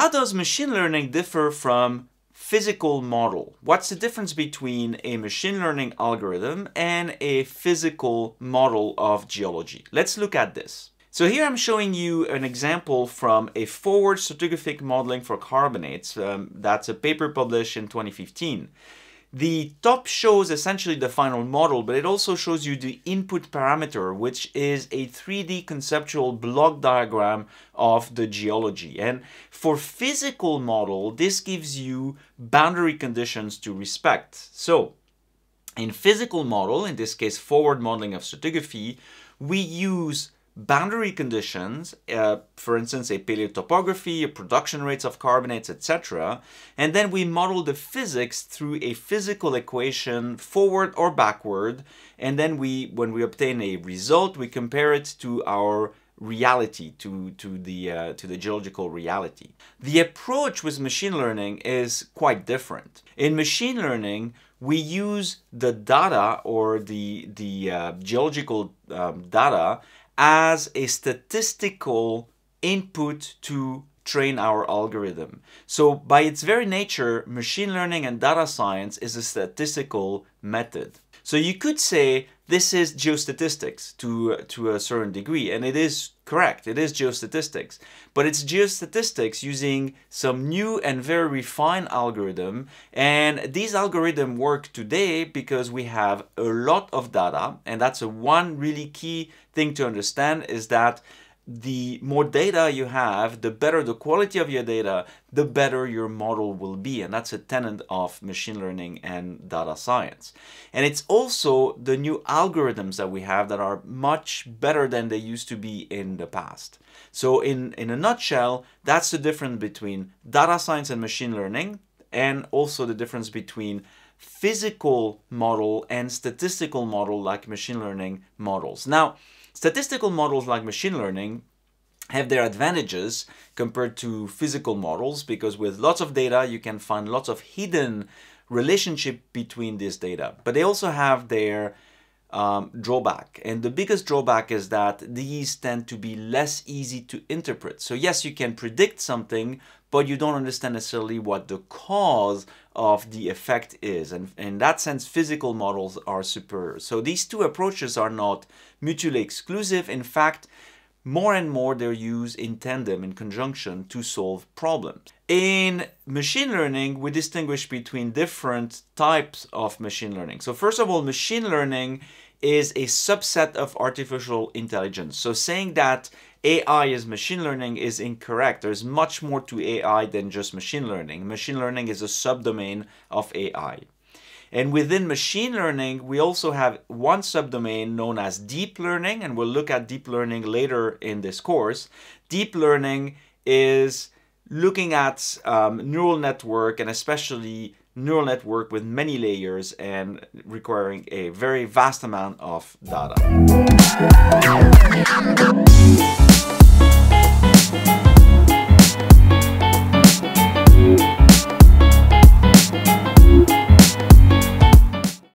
how does machine learning differ from physical model? What's the difference between a machine learning algorithm and a physical model of geology? Let's look at this. So here I'm showing you an example from a forward stratigraphic modeling for carbonates. That's a paper published in 2015. The top shows essentially the final model, but it also shows you the input parameter, which is a 3D conceptual block diagram of the geology. And for physical model, this gives you boundary conditions to respect. So in physical model, in this case forward modeling of stratigraphy, we use boundary conditions, for instance, a paleotopography, a production rates of carbonates, etc. And then we model the physics through a physical equation forward or backward. And then when we obtain a result, we compare it to our reality, to the geological reality. The approach with machine learning is quite different. In machine learning, we use the data or the geological data as a statistical input to train our algorithm. So by its very nature, machine learning and data science is a statistical method. So you could say this is geostatistics to a certain degree, and it is correct, it is geostatistics. But it's geostatistics using some new and very refined algorithm, and these algorithms work today because we have a lot of data, and that's one really key thing to understand, is that the more data you have, the better the quality of your data, the better your model will be. And that's a tenet of machine learning and data science. And it's also the new algorithms that we have that are much better than they used to be in the past. So in a nutshell, that's the difference between data science and machine learning, and also the difference between physical model and statistical model like machine learning models. Now, statistical models like machine learning have their advantages compared to physical models, because with lots of data you can find lots of hidden relationship between this data. But they also have their drawback, and the biggest drawback is that these tend to be less easy to interpret. So yes, you can predict something, but you don't understand necessarily what the cause of the effect is. And in that sense, physical models are superior. So these two approaches are not mutually exclusive. In fact, more and more they're used in tandem, in conjunction, to solve problems. In machine learning, we distinguish between different types of machine learning. So first of all, machine learning is a subset of artificial intelligence. So saying that AI is machine learning is incorrect. There's much more to AI than just machine learning. Machine learning is a subdomain of AI. And within machine learning, we also have one subdomain known as deep learning, and we'll look at deep learning later in this course. Deep learning is looking at neural network, and especially neural network with many layers and requiring a very vast amount of data.